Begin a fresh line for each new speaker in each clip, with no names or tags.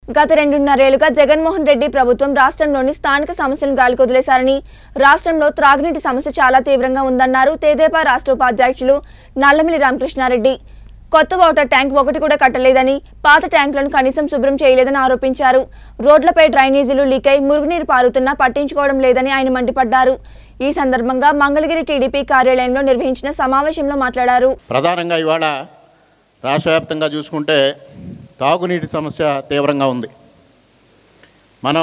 గత 2.5 ఏళ్లుగా జగన్మోహన్ రెడ్డి ప్రభుత్వం రాష్ట్రంలోని స్థానిక సమస్యలను గాలికొదిలేశారని, రాష్ట్రంలో త్రాగునీటి సమస్య చాలా తీవ్రంగా ఉందన్నారు తెదేపా రాష్ట్ర ఉపాధ్యక్షులు నల్లమిల్లి రామకృష్ణారెడ్డి. కొత్త వాటర్ ట్యాంక్ ఒకటి కూడా కట్టలేదని, పాత ట్యాంకులను కనీసం శుభ్రం చేయలేదని ఆరోపించారు. రోడ్లపై డ్రైనేజీలు లీక్ అయి మురుగునీరు పారుతున్నా పట్టించుకోవడం లేదని ఆయన మండిపడ్డారు. ఈ సందర్భంగా మంగళగిరి టీడీపీ కార్యాలయంలో నిర్వహించిన సమావేశంలో మాట్లాడారు.
ప్రధానంగా ఇవాళ రాష్ట్ర వ్యాప్తంగా చూసుకుంటే తాగునీటి సమస్య తీవ్రంగా ఉంది. మనం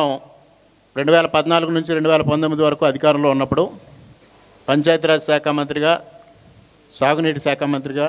2014 నుంచి 2019 వరకు అధికారంలో ఉన్నప్పుడు పంచాయతీరాజ్ శాఖ మంత్రిగా, సాగునీటి శాఖ మంత్రిగా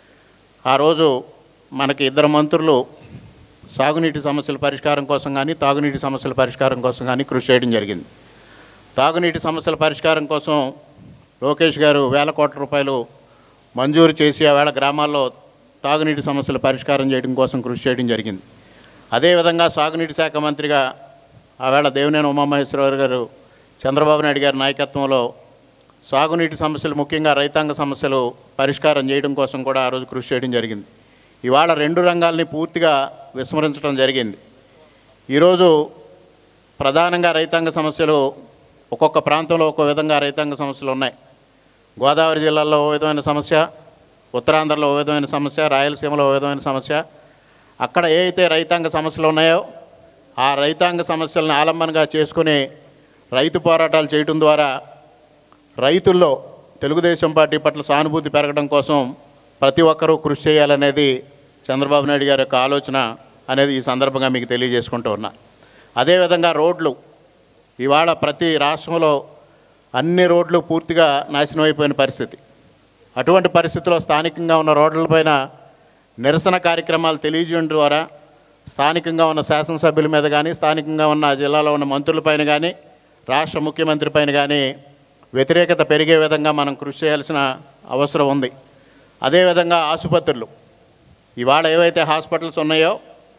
ఆ రోజు మనకి 2 మంత్రులు సాగునీటి సమస్యల పరిష్కారం కోసం కానీ, తాగునీటి సమస్యల పరిష్కారం కోసం కానీ కృషి చేయడం జరిగింది. తాగునీటి సమస్యల పరిష్కారం కోసం లోకేష్ గారు వేల కోట్ల రూపాయలు మంజూరు చేసి ఆవేళ గ్రామాల్లో తాగునీటి సమస్యల పరిష్కారం చేయడం కోసం కృషి చేయడం జరిగింది. అదేవిధంగా సాగునీటి శాఖ మంత్రిగా ఆవేళ దేవినేని ఉమామహేశ్వరరావు గారు, చంద్రబాబు నాయుడు గారి నాయకత్వంలో సాగునీటి సమస్యలు, ముఖ్యంగా రైతాంగ సమస్యలు పరిష్కారం చేయడం కోసం కూడా ఆ రోజు కృషి చేయడం జరిగింది. ఇవాళ 2 రంగాల్ని పూర్తిగా విస్మరించడం జరిగింది. ఈరోజు ప్రధానంగా రైతాంగ సమస్యలు ఒక్కొక్క ప్రాంతంలో ఒక్కో విధంగా రైతాంగ సమస్యలు ఉన్నాయి. గోదావరి జిల్లాలో ఓ విధమైన సమస్య, ఉత్తరాంధ్రలో ఓ విధమైన సమస్య, రాయలసీమలో ఓ విధమైన సమస్య. అక్కడ ఏ అయితే రైతాంగ సమస్యలు ఉన్నాయో ఆ రైతాంగ సమస్యలను ఆలంబనగా చేసుకుని రైతు పోరాటాలు చేయడం ద్వారా రైతుల్లో తెలుగుదేశం పార్టీ పట్ల సానుభూతి పెరగడం కోసం ప్రతి ఒక్కరూ కృషి చేయాలనేది చంద్రబాబు నాయుడు గారి యొక్క ఆలోచన అనేది ఈ సందర్భంగా మీకు తెలియజేసుకుంటూ ఉన్నా. అదేవిధంగా రోడ్లు, ఇవాళ ప్రతి రాష్ట్రంలో అన్ని రోడ్లు పూర్తిగా నాశనం అయిపోయిన పరిస్థితి. అటువంటి పరిస్థితుల్లో స్థానికంగా ఉన్న రోడ్లపైన నిరసన కార్యక్రమాలు తెలియజేయడం ద్వారా స్థానికంగా ఉన్న శాసనసభ్యుల మీద కానీ, స్థానికంగా ఉన్న జిల్లాలో ఉన్న మంత్రులపైన కానీ, రాష్ట్ర ముఖ్యమంత్రి పైన కానీ వ్యతిరేకత పెరిగే విధంగా మనం కృషి చేయాల్సిన అవసరం ఉంది. అదేవిధంగా ఆసుపత్రులు, ఇవాళ ఏవైతే హాస్పిటల్స్ ఉన్నాయో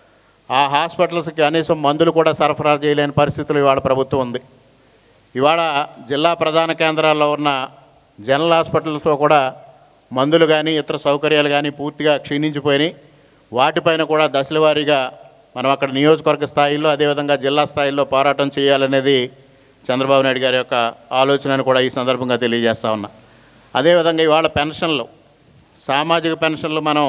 ఆ హాస్పిటల్స్కి కనీసం మందులు కూడా సరఫరా చేయలేని పరిస్థితులు ఇవాళ ప్రభుత్వం ఉంది. ఇవాళ జిల్లా ప్రధాన కేంద్రాల్లో ఉన్న జనరల్ హాస్పిటల్స్లో కూడా మందులు కానీ ఇతర సౌకర్యాలు కానీ పూర్తిగా క్షీణించిపోయినాయి. వాటిపైన కూడా దశల వారీగా మనం అక్కడ నియోజకవర్గ స్థాయిలో, అదేవిధంగా జిల్లా స్థాయిలో పోరాటం చేయాలనేది చంద్రబాబు నాయుడు గారి యొక్క ఆలోచనను కూడా ఈ సందర్భంగా తెలియజేస్తా ఉన్నా. అదేవిధంగా ఇవాళ పెన్షన్లు, సామాజిక పెన్షన్లు మనం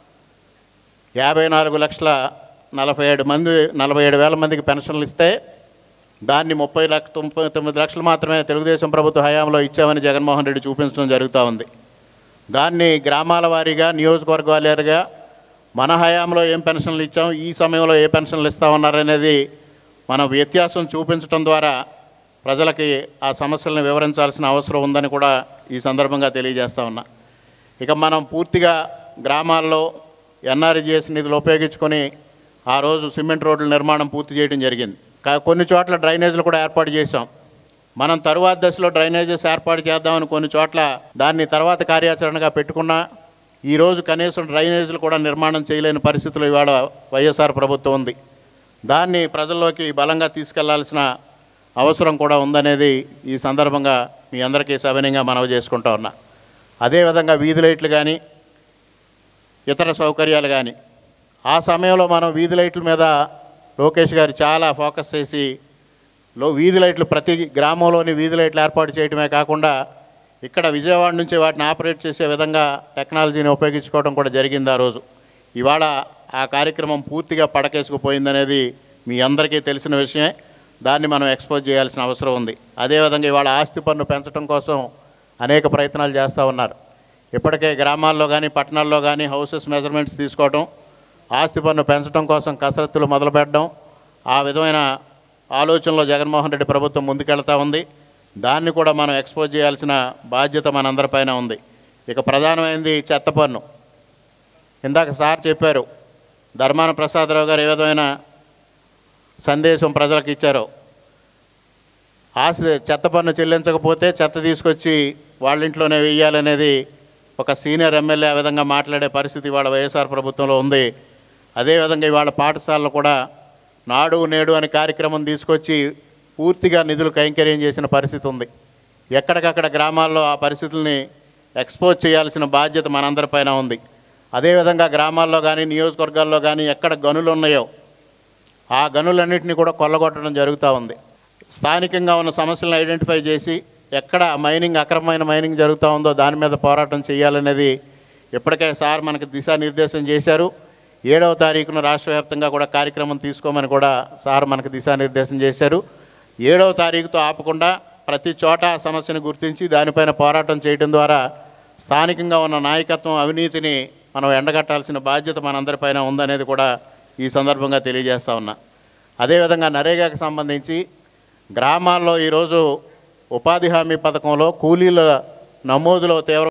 54,47,000 మందికి పెన్షన్లు ఇస్తే దాన్ని 30,99 లక్షలు మాత్రమే తెలుగుదేశం ప్రభుత్వ హయాంలో ఇచ్చామని జగన్మోహన్ రెడ్డి చూపించడం జరుగుతూ ఉంది. దాన్ని గ్రామాల వారీగా, నియోజకవర్గాల వారీగా మన హయాంలో ఏం పెన్షన్లు ఇచ్చాం, ఈ సమయంలో ఏ పెన్షన్లు ఇస్తామన్నారనేది మనం వ్యత్యాసం చూపించడం ద్వారా ప్రజలకి ఆ సమస్యలను వివరించాల్సిన అవసరం ఉందని కూడా ఈ సందర్భంగా తెలియజేస్తూ ఉన్నా. ఇక మనం పూర్తిగా గ్రామాల్లో ఎన్ఆర్జీఎస్ నిధులు ఉపయోగించుకొని ఆ రోజు సిమెంట్ రోడ్ల నిర్మాణం పూర్తి చేయడం జరిగింది. కొన్ని చోట్ల డ్రైనేజీలు కూడా ఏర్పాటు చేశాం. మనం తరువాత దశలో డ్రైనేజెస్ ఏర్పాటు చేద్దామని కొన్ని చోట్ల దాన్ని తర్వాత కార్యాచరణగా పెట్టుకున్నా ఈరోజు కనీసం డ్రైనేజీలు కూడా నిర్మాణం చేయలేని పరిస్థితులు ఇవాళ వైఎస్ఆర్ ప్రభుత్వం ఉంది. దాన్ని ప్రజల్లోకి బలంగా తీసుకెళ్లాల్సిన అవసరం కూడా ఉందనేది ఈ సందర్భంగా మీ అందరికీ సవినయంగా మనవి చేసుకుంటా ఉన్నా. అదేవిధంగా వీధి లైట్లు కానీ, ఇతర సౌకర్యాలు కానీ, ఆ సమయంలో మనం వీధి లైట్ల మీద లోకేష్ గారు చాలా ఫోకస్ చేసి వీధి లైట్లు ప్రతి గ్రామంలోని వీధి లైట్లు ఏర్పాటు చేయడమే కాకుండా ఇక్కడ విజయవాడ నుంచి వాటిని ఆపరేట్ చేసే విధంగా టెక్నాలజీని ఉపయోగించుకోవడం కూడా జరిగింది ఆ రోజు. ఇవాళ ఆ కార్యక్రమం పూర్తిగా పడకేసుకుపోయిందనేది మీ అందరికీ తెలిసిన విషయమే. దాన్ని మనం ఎక్స్పోజ్ చేయాల్సిన అవసరం ఉంది. అదేవిధంగా ఇవాళ ఆస్తి పన్ను పెంచడం కోసం అనేక ప్రయత్నాలు చేస్తూ ఉన్నారు. ఇప్పటికే గ్రామాల్లో కానీ, పట్టణాల్లో కానీ హౌసెస్ మెజర్మెంట్స్ తీసుకోవడం, ఆస్తి పన్ను పెంచడం కోసం కసరత్తులు మొదలుపెట్టడం, ఆ విధమైన ఆలోచనలో జగన్మోహన్ రెడ్డి ప్రభుత్వం ముందుకెళ్తూ ఉంది. దాన్ని కూడా మనం ఎక్స్పోజ్ చేయాల్సిన బాధ్యత మనందరిపైన ఉంది. ఇక ప్రధానమైనది చెత్త పన్ను. ఇందాక సార్ చెప్పారు, ధర్మాన ప్రసాదరావు గారు ఏ విధమైన సందేశం ప్రజలకు ఇచ్చారో, చెత్త పన్ను చెల్లించకపోతే చెత్త తీసుకొచ్చి వాళ్ళ ఇంట్లోనే వేయాలనేది ఒక సీనియర్ ఎమ్మెల్యే ఆ విధంగా మాట్లాడే పరిస్థితి ఇవాళ వైఎస్ఆర్ ప్రభుత్వంలో ఉంది. అదేవిధంగా ఇవాళ పాఠశాలలో కూడా నాడు నేడు అనే కార్యక్రమం తీసుకొచ్చి పూర్తిగా నిధులు కైంకర్యం చేసిన పరిస్థితి ఉంది. ఎక్కడికక్కడ గ్రామాల్లో ఆ పరిస్థితుల్ని ఎక్స్పోజ్ చేయాల్సిన బాధ్యత మనందరిపైన ఉంది. అదేవిధంగా గ్రామాల్లో కానీ, నియోజకవర్గాల్లో కానీ ఎక్కడ గనులు ఉన్నాయో ఆ గనులన్నింటినీ కూడా కొల్లగొట్టడం జరుగుతూ ఉంది. స్థానికంగా ఉన్న సమస్యలను ఐడెంటిఫై చేసి ఎక్కడ మైనింగ్ అక్రమమైన మైనింగ్ జరుగుతూ ఉందో దాని మీద పోరాటం చేయాలనేది ఇప్పటికే సార్ మనకు దిశానిర్దేశం చేశారు. 7వ తారీఖున రాష్ట్ర వ్యాప్తంగా కూడా కార్యక్రమం తీసుకోమని కూడా సార్ మనకు దిశానిర్దేశం చేశారు. 7వ తారీఖుతో ఆపకుండా ప్రతి చోట సమస్యను గుర్తించి దానిపైన పోరాటం చేయడం ద్వారా స్థానికంగా ఉన్న నాయకత్వం అవినీతిని మనం ఎండగట్టాల్సిన బాధ్యత మనందరిపైన ఉందనేది కూడా ఈ సందర్భంగా తెలియజేస్తా ఉన్నా. అదేవిధంగా నరేగాకు సంబంధించి గ్రామాల్లో ఈరోజు ఉపాధి హామీ పథకంలో కూలీల నమోదులో తీవ్ర